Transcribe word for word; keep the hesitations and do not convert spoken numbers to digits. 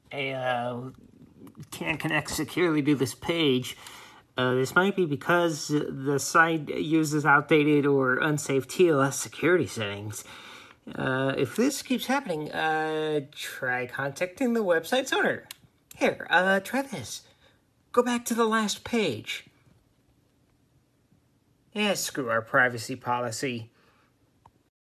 uh, can't connect securely to this page. Uh, this might be because the site uses outdated or unsafe T L S security settings. Uh, if this keeps happening, uh, try contacting the website's owner. Here, uh, try this. Go back to the last page. Yeah, screw our privacy policy.